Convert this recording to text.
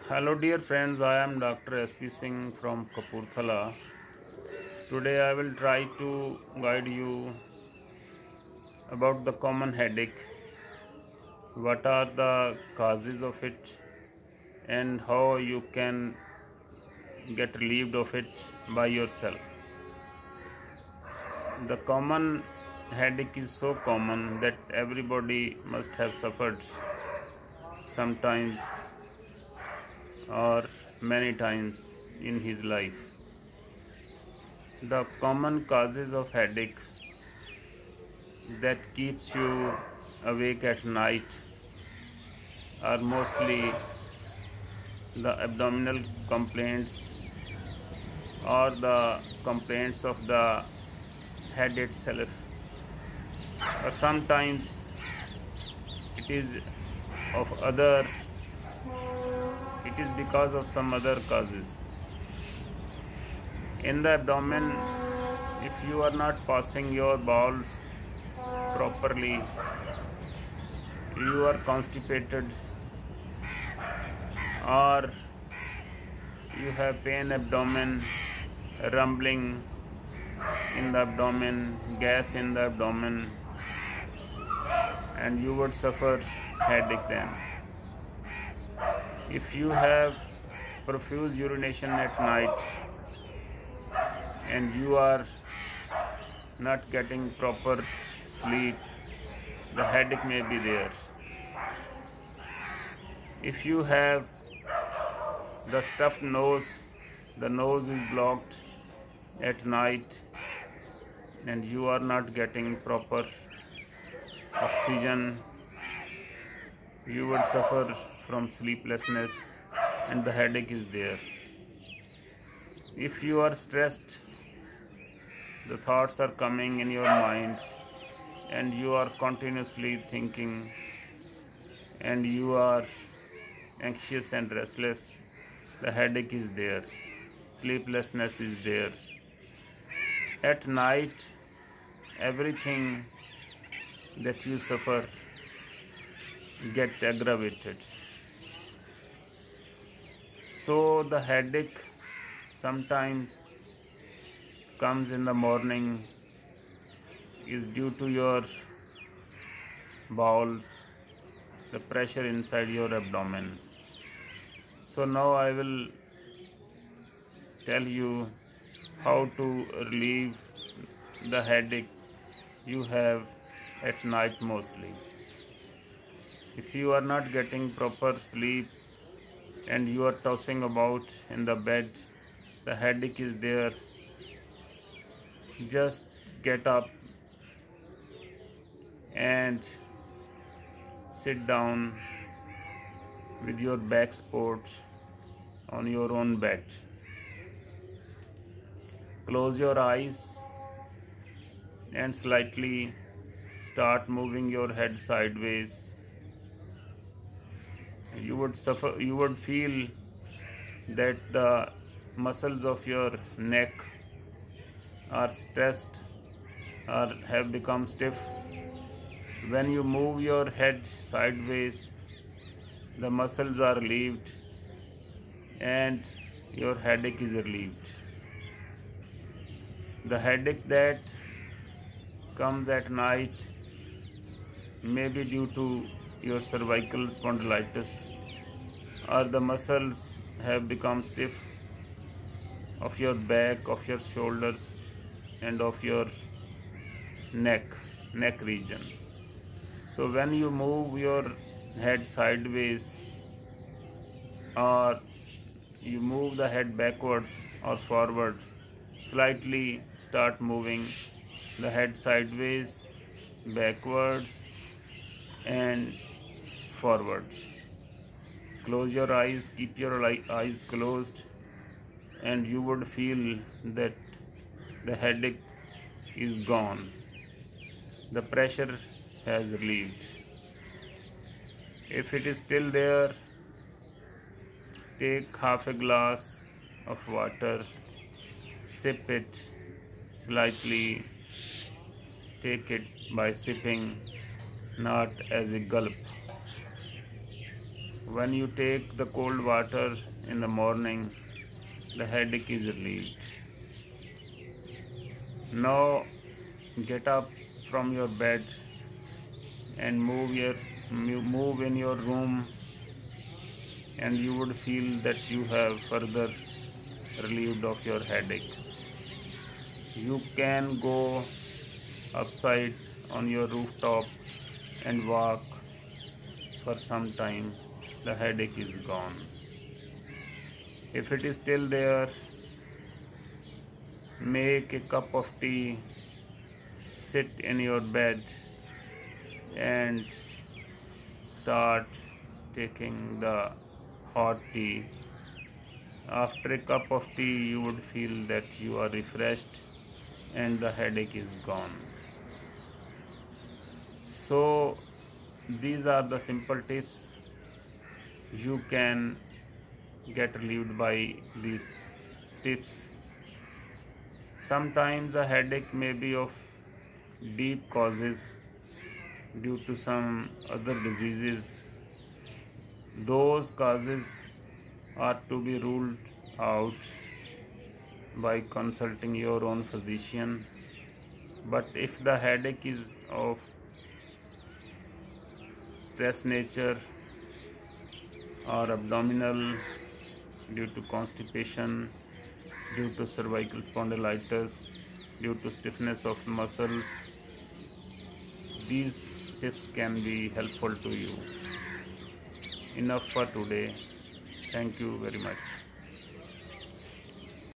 Hello dear friends, I am Dr. S.P. Singh from Kapurthala. Today I will try to guide you about the common headache, what are the causes of it and how you can get relieved of it by yourself. The common headache is so common that everybody must have suffered sometimes or many times in his life. The common causes of headache that keeps you awake at night are mostly the abdominal complaints or the complaints of the head itself, or sometimes it is of other it is because of some other causes. In the abdomen, if you are not passing your bowels properly, you are constipated, or you have pain abdomen, rumbling in the abdomen, gas in the abdomen, and you would suffer headache then. If you have profuse urination at night and you are not getting proper sleep, the headache may be there. If you have the stuffed nose, the nose is blocked at night and you are not getting proper oxygen, you would suffer from sleeplessness and the headache is there. If you are stressed, the thoughts are coming in your mind and you are continuously thinking and you are anxious and restless, the headache is there, sleeplessness is there. At night, everything that you suffer get aggravated. So the headache sometimes comes in the morning is due to your bowels, the pressure inside your abdomen. So now I will tell you how to relieve the headache you have at night mostly. If you are not getting proper sleep and you are tossing about in the bed, the headache is there, just get up and sit down with your back support on your own bed. Close your eyes and slightly start moving your head sideways. You would feel that the muscles of your neck are stressed or have become stiff. When you move your head sideways, the muscles are relieved and your headache is relieved. The headache that comes at night may be due to your cervical spondylitis, or the muscles have become stiff of your back, of your shoulders and of your neck region. So when you move your head sideways or you move the head backwards or forwards, slightly start moving the head sideways, backwards and forwards. Close your eyes, keep your eyes closed, and you would feel that the headache is gone. The pressure has relieved. If it is still there, take half a glass of water, sip it slightly, take it by sipping, not as a gulp. When you take the cold water in the morning, the headache is relieved. Now get up from your bed and move in your room, and you would feel that you have further relieved of your headache. You can go outside on your rooftop and walk for some time. The headache is gone. If it is still there, make a cup of tea, sit in your bed and start taking the hot tea. After a cup of tea, you would feel that you are refreshed and the headache is gone. So these are the simple tips. You can get relieved by these tips. Sometimes the headache may be of deep causes due to some other diseases. Those causes are to be ruled out by consulting your own physician. But if the headache is of stress nature or abdominal due to constipation, due to cervical spondylitis, due to stiffness of muscles, these tips can be helpful to you. Enough for today. Thank you very much.